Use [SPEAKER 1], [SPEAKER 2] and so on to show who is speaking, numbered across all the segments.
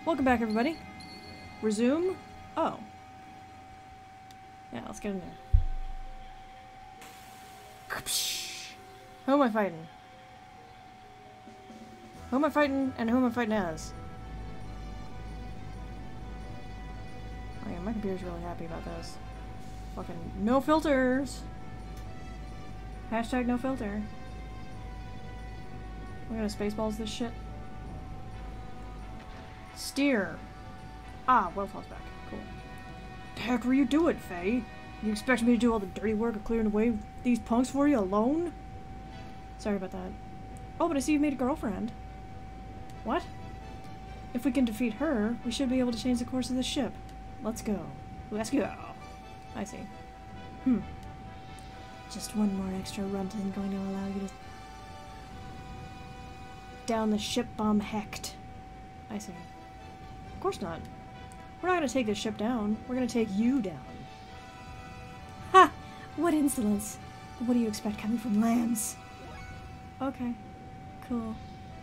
[SPEAKER 1] Welcome back, everybody. Resume? Oh. Yeah, let's get in there. Who am I fighting? Who am I fighting, and who am I fighting as? Oh yeah, my computer's really happy about this. Fucking no filters! Hashtag no filter. We're gonna spaceballs this shit. Steer. Ah, Wellfall's back. Cool. The heck were you doing, Faye? You expect me to do all the dirty work of clearing away these punks for you alone? Sorry about that. Oh, but I see you've made a girlfriend. What? If we can defeat her, we should be able to change the course of the ship. Let's go. Let's go. I see. Just one more extra runt isn't going to allow you to down the ship bomb Hecht. I see. Of course not. We're not going to take this ship down. We're going to take you down. Ha! What insolence. But what do you expect coming from lambs? Okay. Cool.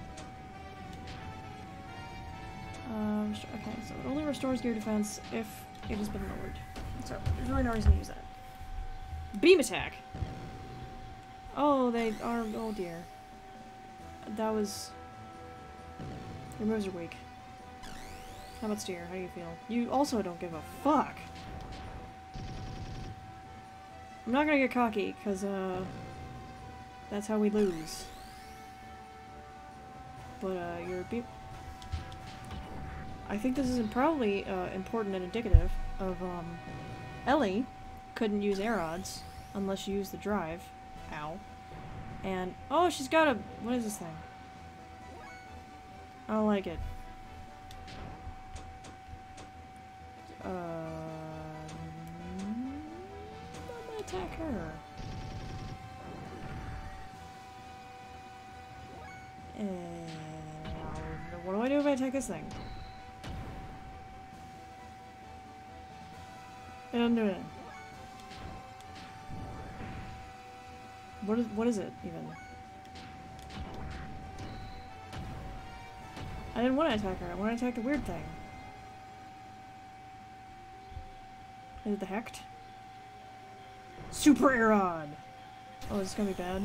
[SPEAKER 1] Okay, so it only restores gear defense if it has been lowered. So, there's really no reason to use that. Beam attack! Oh, they are... oh dear. That was... your moves are weak. How about steer? How do you feel? You also don't give a fuck! I'm not gonna get cocky, because, that's how we lose. But, your beam... I think this is probably, important and indicative of, Ellie couldn't use air odds unless you use the drive. Ow. And, oh, she's got a... what is this thing? I don't like it. I'm gonna attack her. And what do I do if I attack this thing? And I'm doing it. What is it, even? I didn't want to attack her, I want to attack the weird thing. Is it the Hecht? Super Aeron! Oh, this is gonna be bad.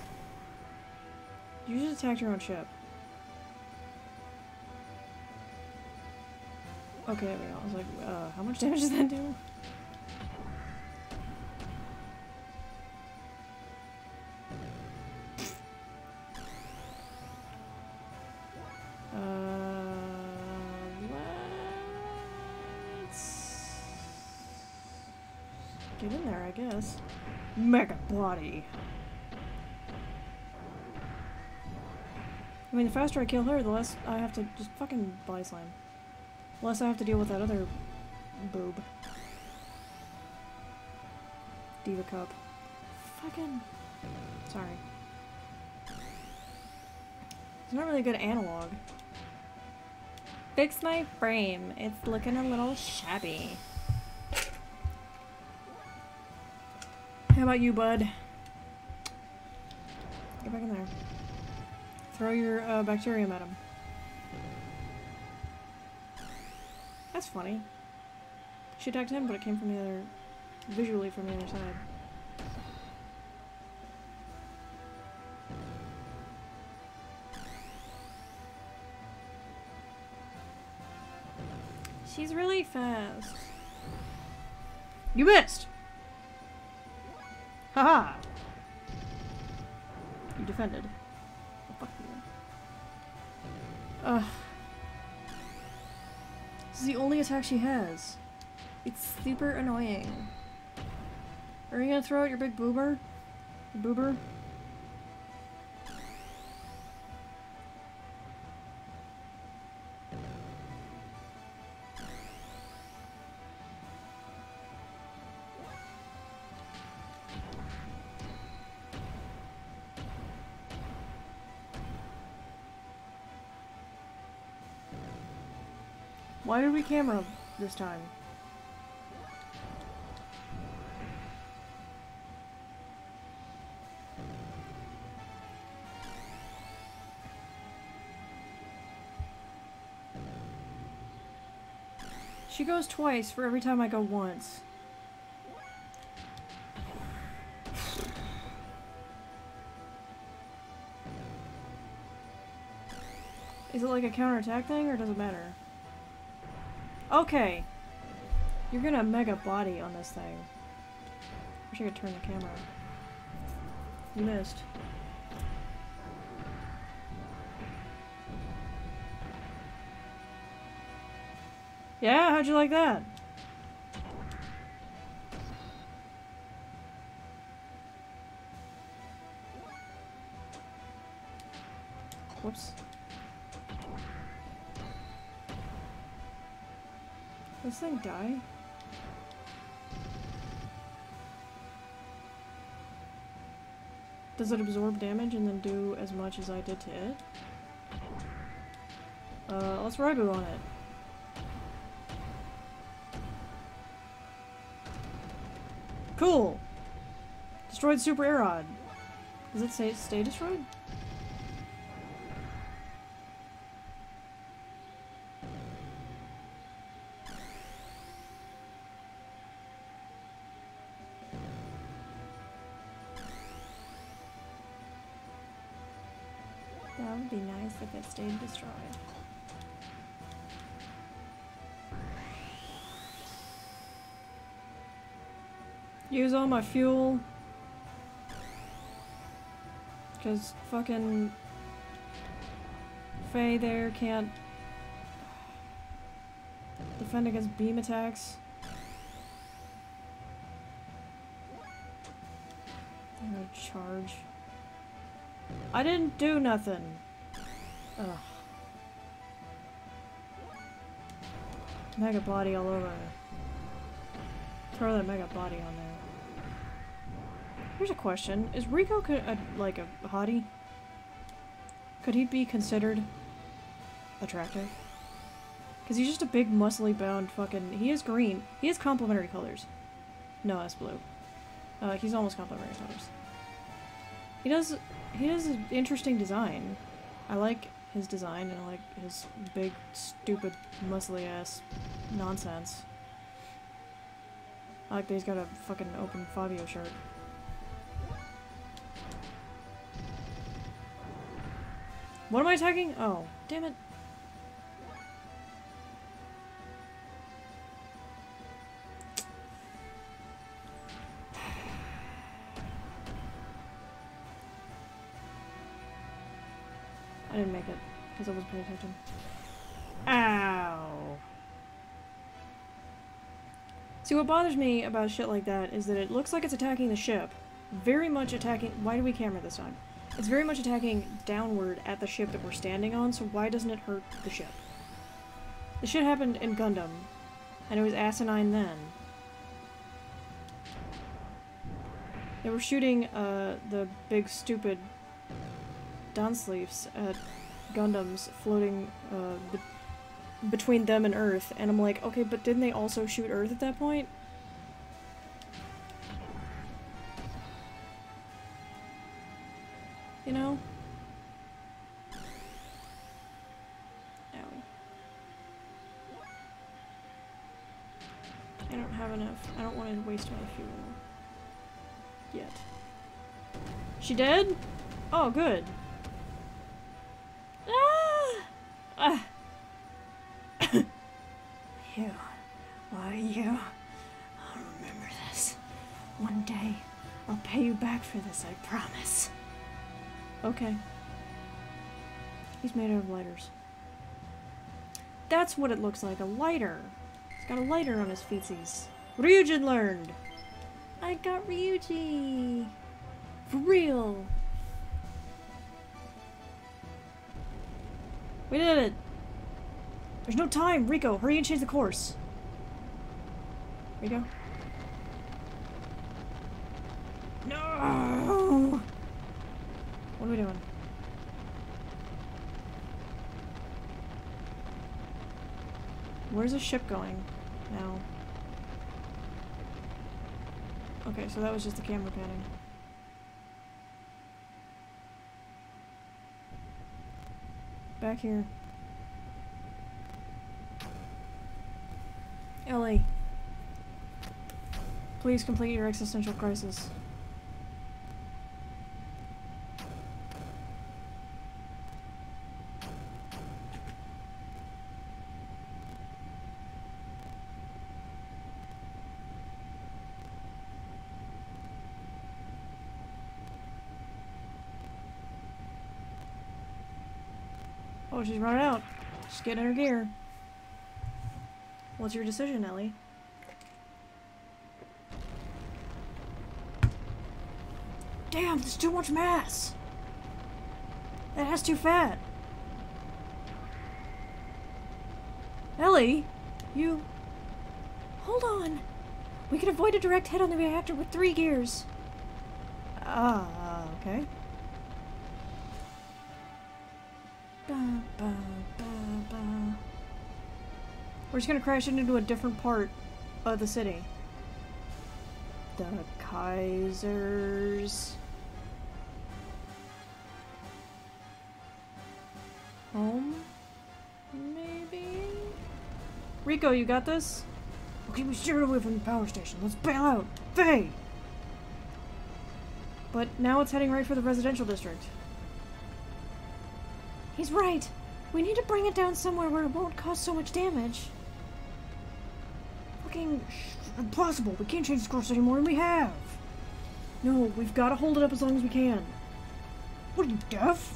[SPEAKER 1] You just attacked your own ship. Okay, there we go. I was like, how much damage does that do? Let's get in there, I guess. Mega Body. I mean, the faster I kill her, the less I have to just fucking body slam. The less I have to deal with that other boob. Diva Cup. Fucking... sorry. It's not really a good analog. Fix my frame. It's looking a little shabby. How about you, bud? Get back in there. Throw your bacterium at him. That's funny. She attacked him, but it came from the other... visually from the other side. She's really fast. You missed! Haha! You defended. Oh, fuck you. Ugh. This is the only attack she has. It's super annoying. Are you gonna throw out your big boober? Boober? Why did we camera this time? She goes twice for every time I go once. Is it like a counterattack thing, or does it matter? Okay. You're gonna mega body on this thing. Wish I could turn the camera. You missed. Yeah, how'd you like that? Whoops. Does this thing die? Does it absorb damage and then do as much as I did to it? Let's Ragu on it. Cool! Destroyed Super Aerod. Does it say stay destroyed? That would be nice if it stayed destroyed. Use all my fuel. Because fucking Faye there can't defend against beam attacks. I'm gonna charge. I didn't do nothing. Ugh. Mega body all over. Throw that mega body on there. Here's a question. Is Rico like a hottie? Could he be considered attractive? Because he's just a big muscly bound fucking... He is green. He has complementary colors. No, that's blue. He's almost complementary colors. He does an interesting design. I like his design and I like his big, stupid, muscly ass nonsense. I like that he's got a fucking open Fabio shirt. What am I attacking? Oh, damn it. I didn't make it, because I wasn't paying attention. Ow! See, what bothers me about shit like that is that it looks like it's attacking the ship. Very much attacking— why do we camera this time? It's very much attacking downward at the ship that we're standing on, so why doesn't it hurt the ship? The shit happened in Gundam, and it was asinine then. They were shooting, the big stupid Donsleifs at Gundams floating, between them and Earth, and I'm like, okay, but didn't they also shoot Earth at that point? You know? Owie. I don't have enough. I don't want to waste my fuel. Yet. She dead? Oh, good. Ah! Ah! You. Why you? I'll remember this. One day, I'll pay you back for this, I promise. Okay. He's made out of lighters. That's what it looks like, a lighter. He's got a lighter on his feetsies. Ryujin learned! I got Ryuji! For real! We did it! There's no time! Rico, hurry and change the course! Rico? No! What are we doing? Where's the ship going now? Okay, so that was just the camera panning. Back here. Ellie. Please complete your existential crisis. Oh, she's running out. She's getting her gear. What's your decision, Ellie? Damn, there's too much mass! That has too fat! Ellie? You... Hold on! We can avoid a direct hit on the reactor with 3 gears. Okay. Ba, ba, ba, ba. We're just gonna crash into a different part of the city. The Kaiser's home? Maybe? Rico, you got this? Okay, we steered away from the power station. Let's bail out. Faye! But now it's heading right for the residential district. He's right. We need to bring it down somewhere where it won't cause so much damage. Fucking impossible. We can't change the course anymore, and we have. No, we've got to hold it up as long as we can. What are you, deaf?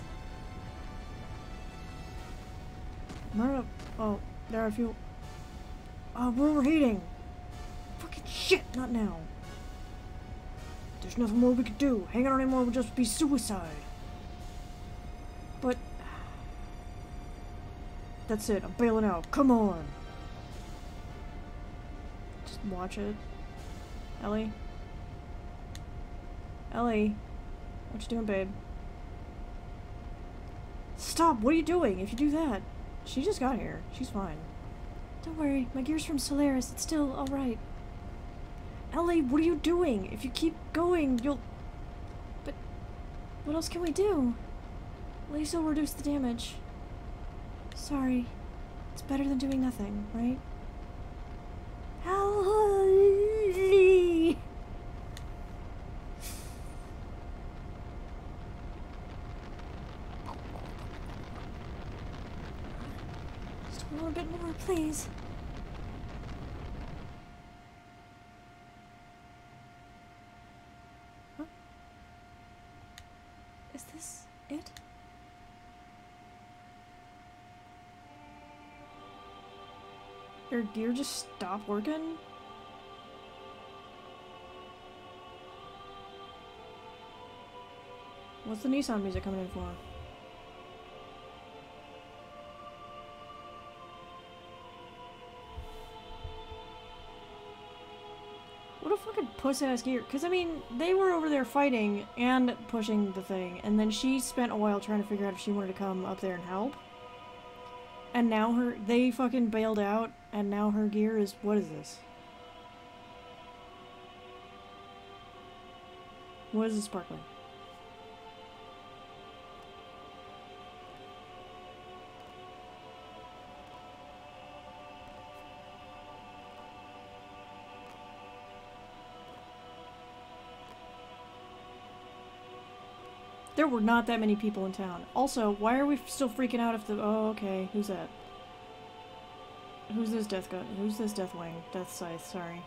[SPEAKER 1] Oh, there are a few. We're overheating. Fucking shit, not now. There's nothing more we could do. Hanging on anymore would just be suicide. But that's it. I'm bailing out. Come on. Just watch it. Ellie? Ellie? What you doing, babe? Stop! What are you doing? If you do that... She just got here. She's fine. Don't worry. My gear's from Solaris. It's still alright. Ellie, what are you doing? If you keep going, you'll... But... what else can we do? At least it'll reduce the damage. Sorry. It's better than doing nothing, right? Ellie! Just a little bit more, please. Huh? Is this it? Your gear just stopped working? What's the Nissan music coming in for? What a fucking puss-ass gear. Because, I mean, they were over there fighting and pushing the thing, and then she spent a while trying to figure out if she wanted to come up there and help. And now they fucking bailed out, and now her gear is, what is this? What is this sparkling? There were not that many people in town. Also, why are we still freaking out if the... Oh, okay. Who's that? Who's this death gun? Who's this Deathwing? Death Scythe, sorry.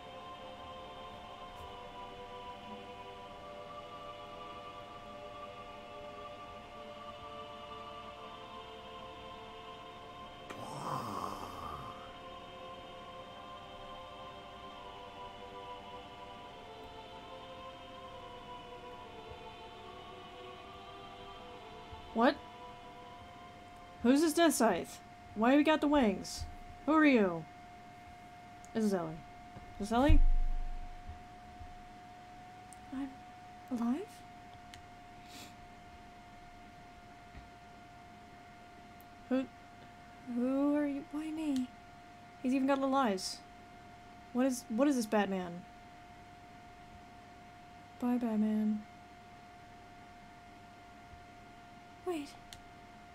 [SPEAKER 1] What? Who's this Death Scythe? Why we got the wings? Who are you? This is Ellie. Is this Ellie? I'm alive? Who are you? Why me? He's even got little eyes. What is this Batman? Bye, Batman. Wait.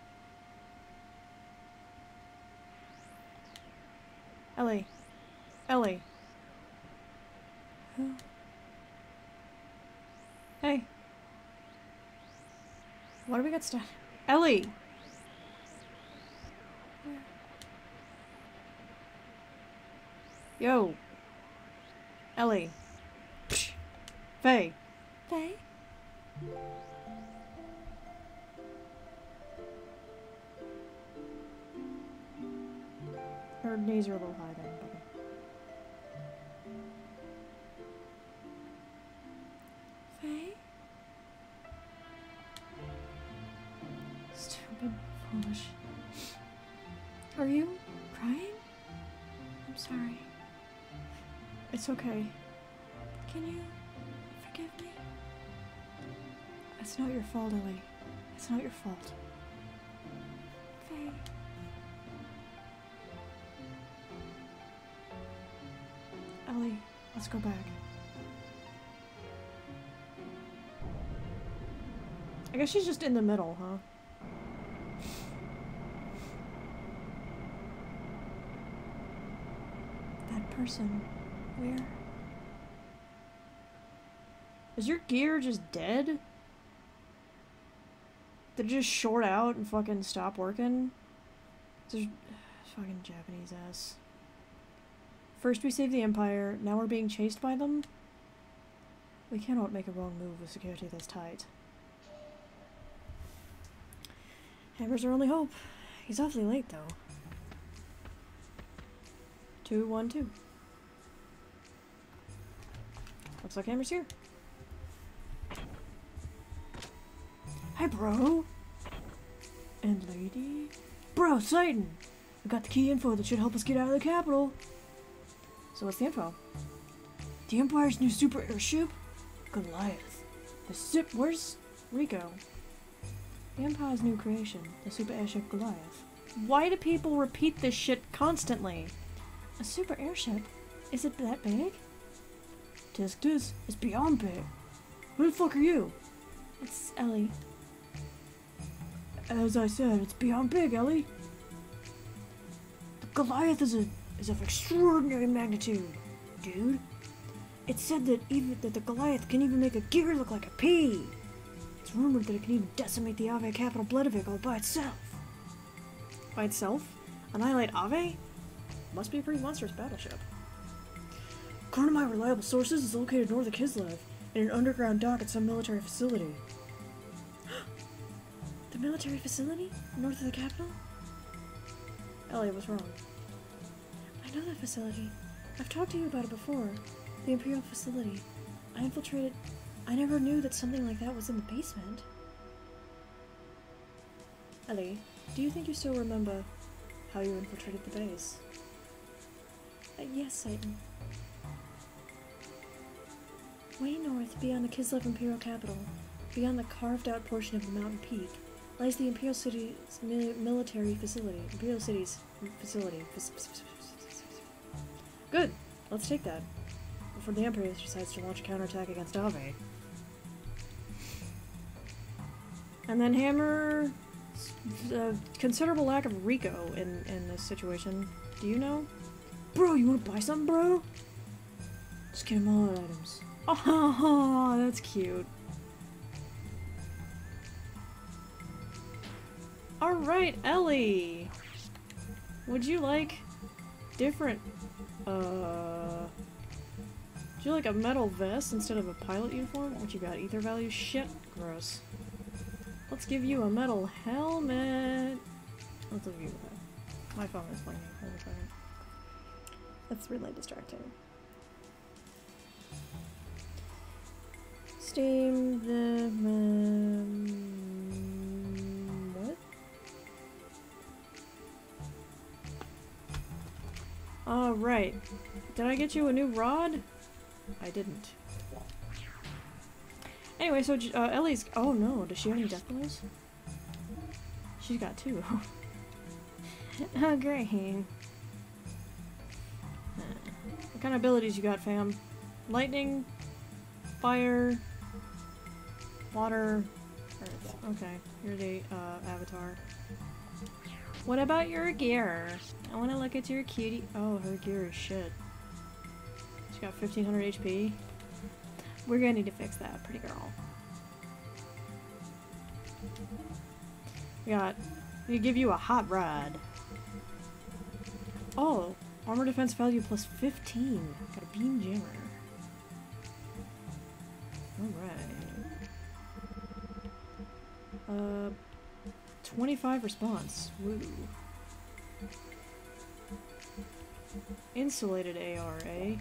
[SPEAKER 1] Ellie. Ellie. Who? Hey. Why do we get stuck? Ellie! Yo. Ellie. Psh. Faye. Faye? Her knees are a little high then, buddy. Faye? Stupid, foolish. Are you crying? I'm sorry. It's okay. Can you forgive me? It's not your fault, Ellie. It's not your fault. Faye. Ellie, let's go back. I guess she's just in the middle, huh? That person. Where? Is your gear just dead? Did it just short out and fucking stop working? There's fucking Japanese ass. First we saved the Empire, now we're being chased by them? We cannot make a wrong move with security this tight. Hammer's our only hope. He's awfully late, though. 212. Looks like Hammer's here. Hi, bro! And lady? Bro, Satan! We got the key info that should help us get out of the capital. So what's the info? The Empire's new super airship? Goliath. Where's Rico? The Empire's new creation, the super airship Goliath. Why do people repeat this shit constantly? A super airship? Is it that big? Tisk tisk, it's beyond big. Who the fuck are you? It's Ellie. As I said, it's beyond big, Ellie. The Goliath is of extraordinary magnitude, dude. It's said that the Goliath can even make a gear look like a pea. It's rumored that it can even decimate the Ave capital Bledavik all by itself. By itself? Annihilate Ave? Must be a pretty monstrous battleship. According to my reliable sources, it's located north of Kislev, in an underground dock at some military facility. The military facility? North of the capital? Ellie, what's wrong? I know that facility. I've talked to you about it before. The Imperial facility. I infiltrated... I never knew that something like that was in the basement. Ellie, do you think you still remember how you infiltrated the base? Yes, Satan. Way north, beyond the Kislev Imperial capital, beyond the carved-out portion of the mountain peak, lies the Imperial City's military facility. Imperial City's facility. Good. Let's take that. Before the Emperor decides to launch a counterattack against Ave. And then Hammer... considerable lack of Rico in this situation. Do you know? Bro, you wanna buy something, bro? Just get him all our items. Oh, that's cute. Alright, Ellie! Would you like different, would you like a metal vest instead of a pilot uniform? What you got, ether value? Shit, gross. Let's give you a metal helmet! Let's give you that. My phone is playing. Hold on a second. That's really distracting. Steam the... what? Alright. Did I get you a new rod? I didn't. Anyway, so Ellie's... oh no, does she have any death blows? She's got two. Oh, great. What kind of abilities you got, fam? Lightning, fire, water, earth. Okay, you're the avatar. What about your gear? I want to look at your cutie. Oh, her gear is shit. got 1500 HP. We're gonna need to fix that, pretty girl. We give you a hot rod. Oh, armor defense value plus 15. Got a beam jammer. Alright. 25 response. Woo. Insulated ARA.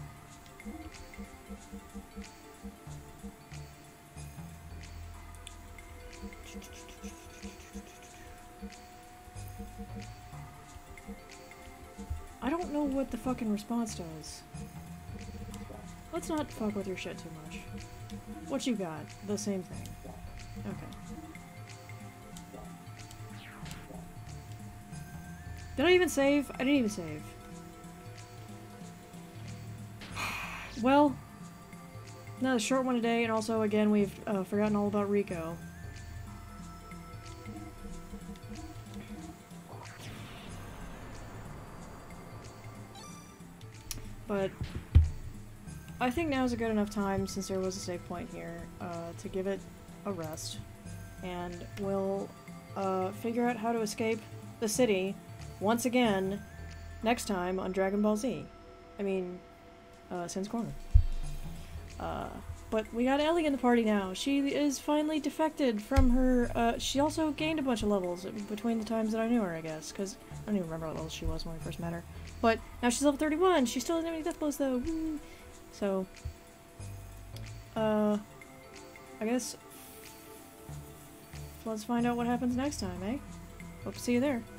[SPEAKER 1] I don't know what the fucking response does. Let's not fuck with your shit too much. What you got? The same thing. Okay. Did I even save? I didn't even save. Well, another short one today, and also, again, we've forgotten all about Rico. But I think now's a good enough time, since there was a save point here, to give it a rest. And we'll figure out how to escape the city once again next time on Dragon Ball Z. I mean, Sin's Corner. But we got Ellie in the party now. She is finally defected from her, she also gained a bunch of levels between the times that I knew her, I guess, because I don't even remember what level she was when we first met her. But now she's level 31. She still doesn't have any death blows, though. Woo. So, I guess let's find out what happens next time, eh? Hope to see you there.